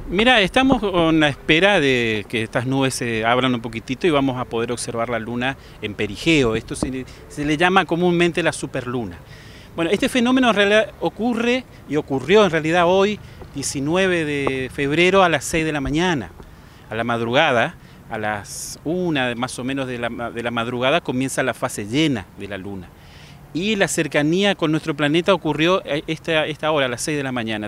Mira, estamos con la espera de que estas nubes se abran un poquitito y vamos a poder observar la luna en perigeo. Esto se le llama comúnmente la superluna. Bueno, este fenómeno en realidad ocurre y ocurrió en realidad hoy, 19 de febrero a las 6 de la mañana, a la madrugada, a las 1 más o menos de la madrugada comienza la fase llena de la luna. Y la cercanía con nuestro planeta ocurrió esta hora, a las 6 de la mañana,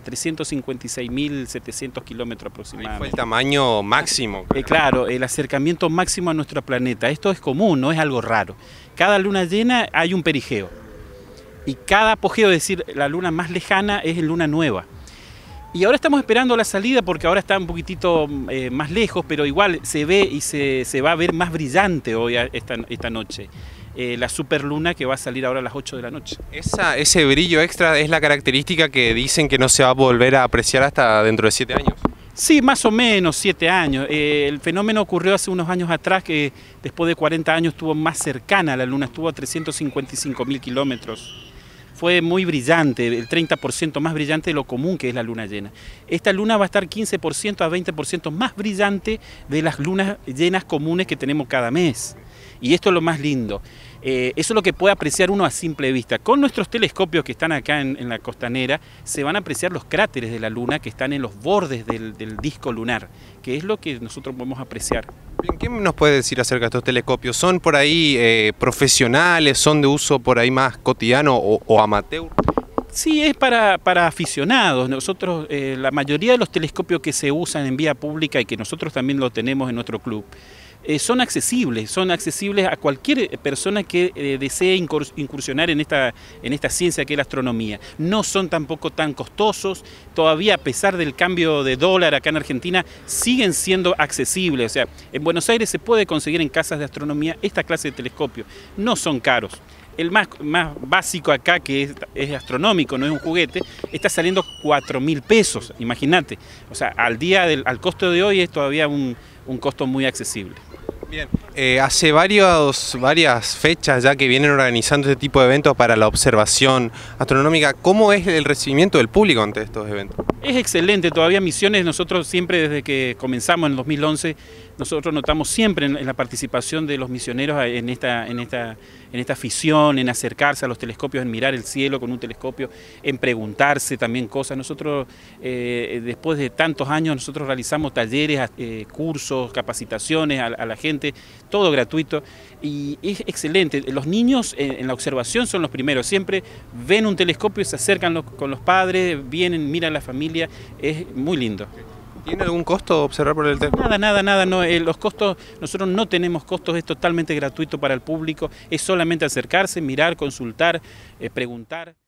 356.700 kilómetros aproximadamente. Ahí fue el tamaño máximo. Claro, el acercamiento máximo a nuestro planeta. Esto es común, no es algo raro. Cada luna llena hay un perigeo. Y cada apogeo, es decir, la luna más lejana es luna nueva. Y ahora estamos esperando la salida porque ahora está un poquitito más lejos, pero igual se ve y se va a ver más brillante hoy esta noche. La superluna que va a salir ahora a las 8 de la noche. Ese brillo extra es la característica que dicen que no se va a volver a apreciar hasta dentro de 7 años. Sí, más o menos 7 años. El fenómeno ocurrió hace unos años atrás, que después de 40 años estuvo más cercana a la luna, estuvo a 355.000 kilómetros. Fue muy brillante, el 30% más brillante de lo común que es la luna llena. Esta luna va a estar 15% a 20% más brillante de las lunas llenas comunes que tenemos cada mes. Y esto es lo más lindo. Eso es lo que puede apreciar uno a simple vista. Con nuestros telescopios que están acá en la costanera, se van a apreciar los cráteres de la luna que están en los bordes del disco lunar, que es lo que nosotros podemos apreciar. Bien, ¿qué nos puede decir acerca de estos telescopios? ¿Son por ahí profesionales? ¿Son de uso por ahí más cotidiano o amateur? Sí, es para aficionados. Nosotros, la mayoría de los telescopios que se usan en vía pública y que nosotros también lo tenemos en nuestro club, son accesibles a cualquier persona que desee incursionar en esta ciencia que es la astronomía. No son tampoco tan costosos, todavía a pesar del cambio de dólar acá en Argentina, siguen siendo accesibles. O sea, en Buenos Aires se puede conseguir en casas de astronomía esta clase de telescopios, no son caros. El más básico acá, que es astronómico, no es un juguete, está saliendo 4.000 pesos, imagínate. O sea, al costo de hoy es todavía un costo muy accesible. Bien, hace varias fechas ya que vienen organizando este tipo de eventos para la observación astronómica. ¿Cómo es el recibimiento del público ante estos eventos? Es excelente, todavía Misiones, nosotros siempre desde que comenzamos en el 2011, nosotros notamos siempre en la participación de los misioneros en esta afición, en acercarse a los telescopios, en mirar el cielo con un telescopio, en preguntarse también cosas. Nosotros, después de tantos años, nosotros realizamos talleres, cursos, capacitaciones a la gente, todo gratuito, y es excelente. Los niños en la observación son los primeros, siempre ven un telescopio, se acercan con los padres, vienen, miran a la familia, es muy lindo. ¿Tiene algún costo observar por el telescopio? Nada, no, los costos, nosotros no tenemos costos, es totalmente gratuito para el público, es solamente acercarse, mirar, consultar, preguntar.